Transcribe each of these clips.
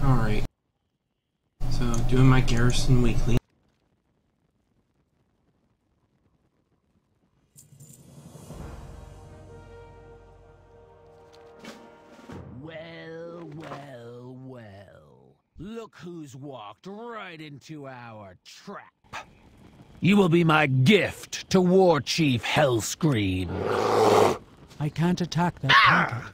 Alright. So, doing my garrison weekly. Look who's walked right into our trap. You will be my gift to War Chief Hellscream. I can't attack that target.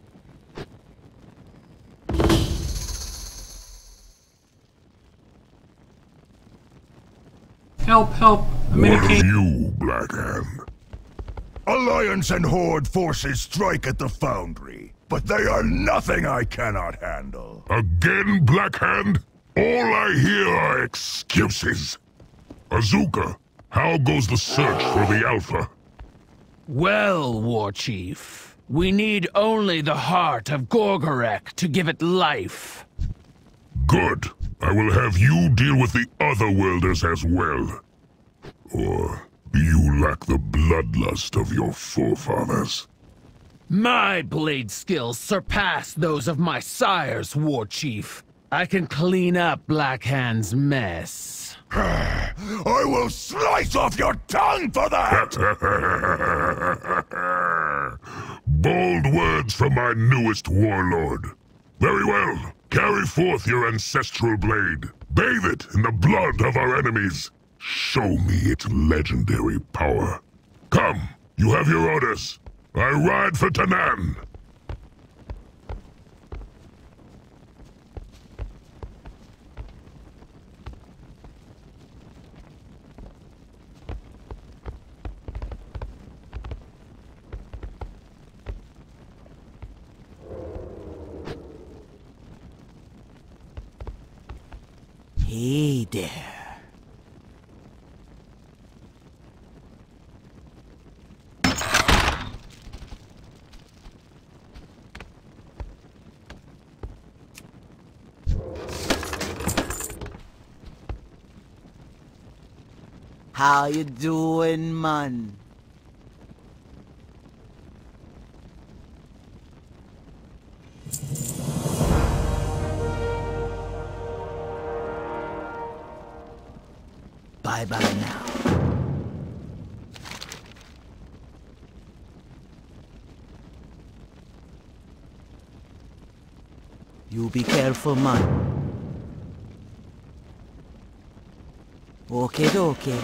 Help, help! I'm in a What cave. of you, Black Hand? Alliance and Horde forces strike at the Foundry, but they are nothing I cannot handle. Again, Black Hand? All I hear are excuses. Azuka, how goes the search for the Alpha? Well, War Chief, we need only the heart of Gorgorek to give it life. Good. I will have you deal with the other worlders as well. Or do you lack the bloodlust of your forefathers? My blade skills surpass those of my sires, War Chief. I can clean up Black Hand's mess. I will slice off your tongue for that! Bold words from my newest warlord. Very well. Carry forth your ancestral blade. Bathe it in the blood of our enemies. Show me its legendary power. Come, you have your orders. I ride for Tanan. Hey there. How you doing, man? Bye-bye now. You be careful, man. Okay.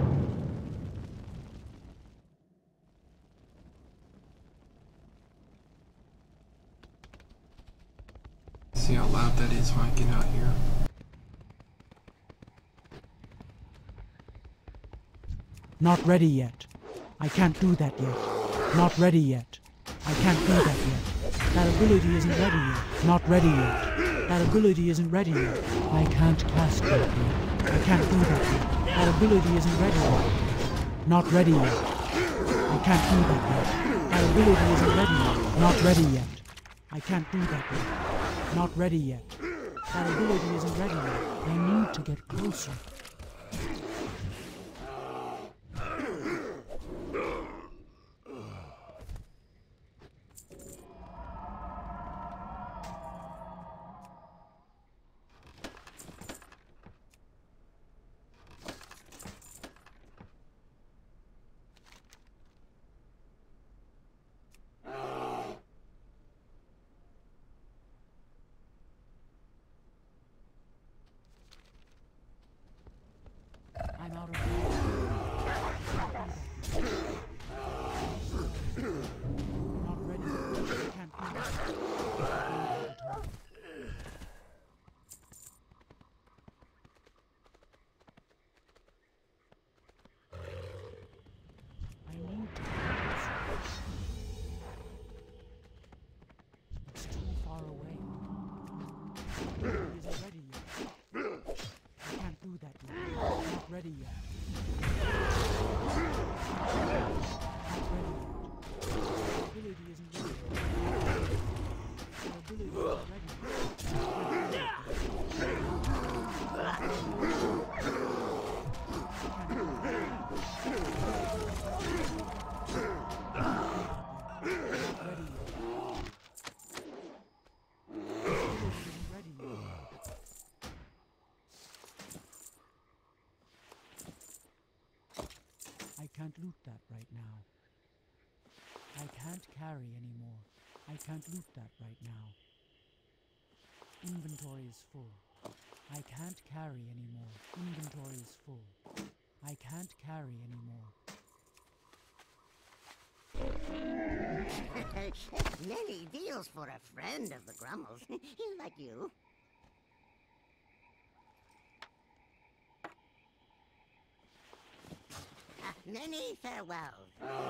See how loud that is when I get out here. Not ready yet. I can't do that yet. Not ready yet. I can't do that yet. That ability isn't ready yet. Not ready yet. That ability isn't ready yet. I can't cast that yet. I can't do that yet. That ability isn't ready yet. Not ready yet. I can't do that yet. That ability isn't ready yet. Not ready yet. I can't do that yet. Not ready yet. That ability isn't ready yet. I need to get closer. I'm out of not ready. I can't do that. I need to it's too far away. It isn't ready yet. I can't do that yet. Not ready yet. can't loot that right now. I can't carry anymore. I can't loot that right now. Inventory is full. I can't carry anymore. Inventory is full. I can't carry anymore. Many deals for a friend of the Grummels. Like you. Many farewells.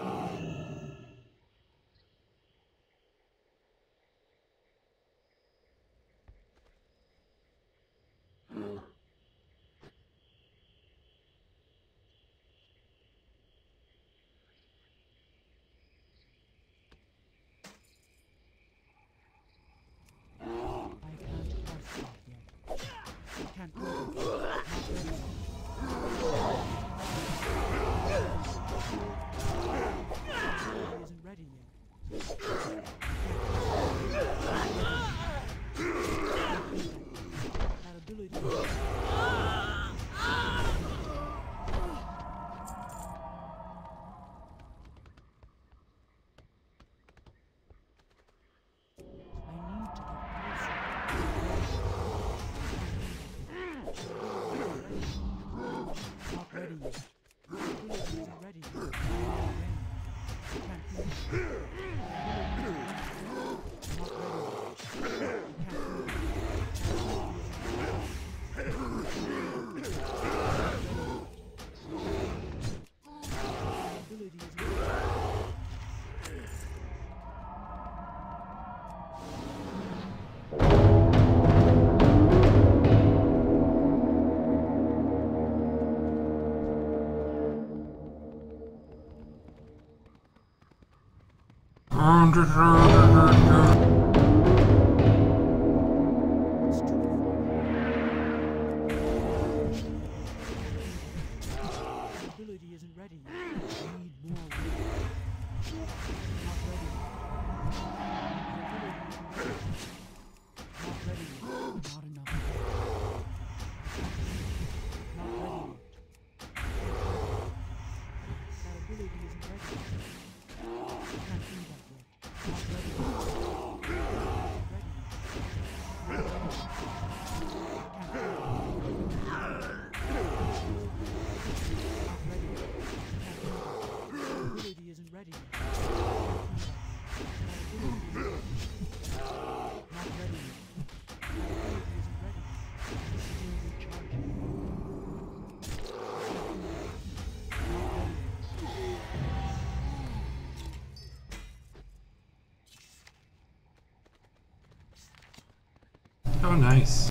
I can't cross that yet. I can't do it. It isn't ready yet. That ability. Ability isn't ready yet. I need more wood. Not ready yet. Not ready yet. Not enough. Not ready yet. That ability isn't ready yet. I can't do that yet. Not ready yet. Ready yet. Not ready yet. I can't do that. Ability isn't ready yet. Not ready yet. Ability isn't ready yet. Still recharging. Not ready yet. Oh, nice.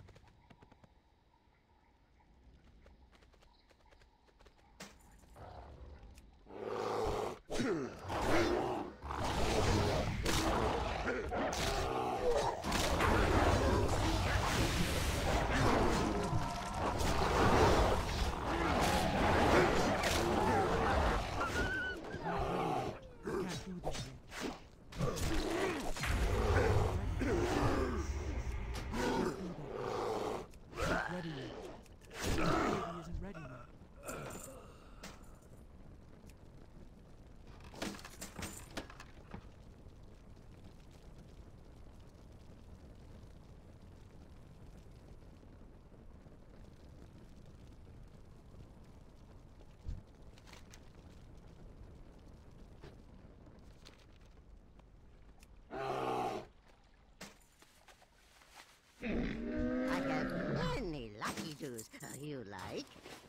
I have many lucky doos you like.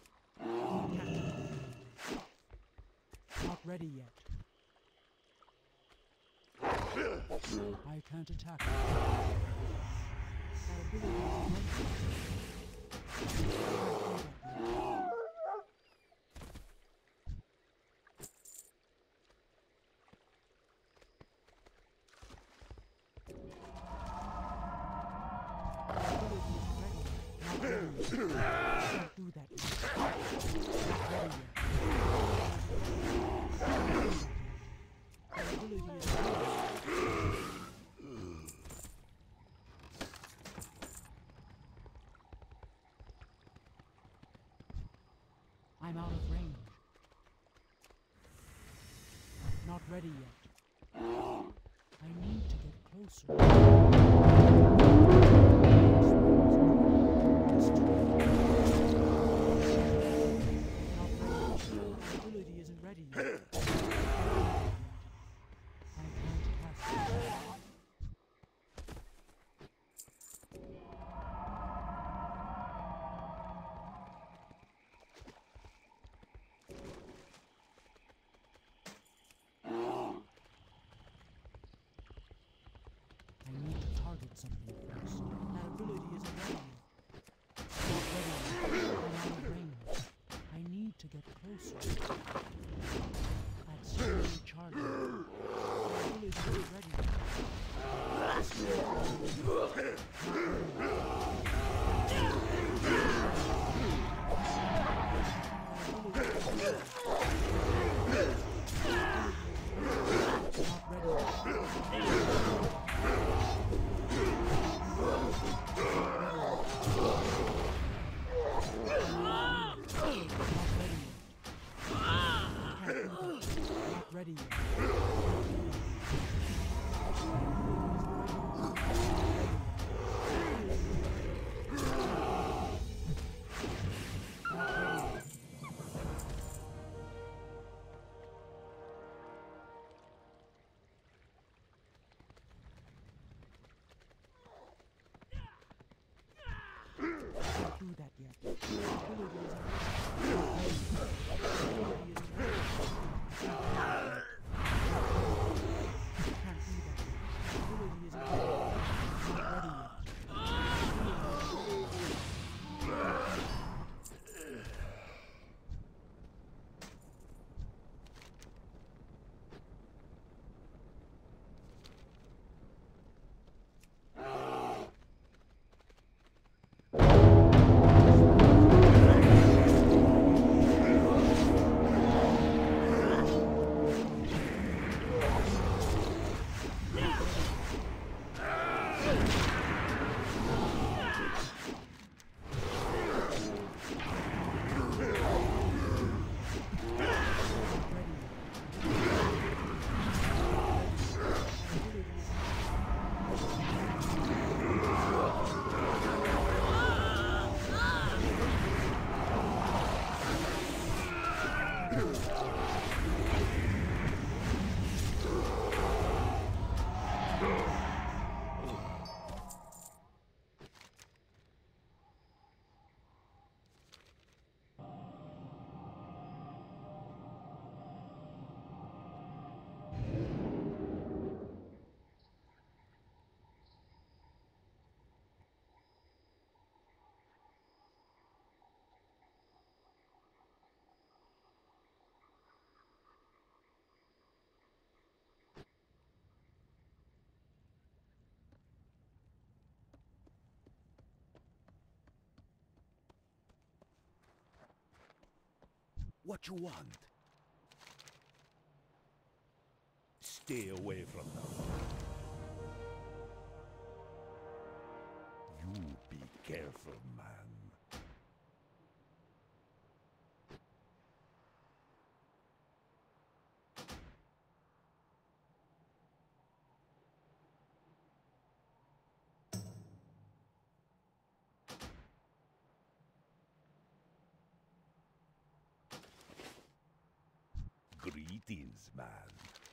Not ready yet. I can't attack. That ability is ready. Can't do that yet. Not ready yet. That ability is ready. I'm out of range. Not ready yet. I need to get closer. Not ready. My ability isn't ready yet. I can't cast it. I need to target something first. That ability isn't ready yet. Not ready yet. I'm out of range. I need to get closer. That's slowly charging. That ability isn't ready yet. Not ready Not ready yet. Can't do that yet. Ability isn't ready. Ability isn't ready. Can't do that yet. Ability isn't ready. Not ready yet. What you want? Stay away from them. You be careful, man. Greetings, man.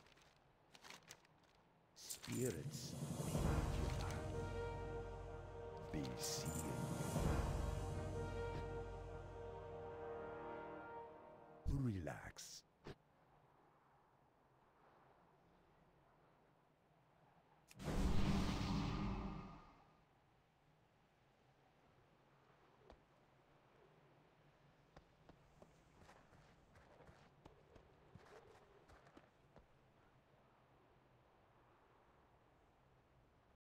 Spirits be with you, man. Be seeing you. Relax.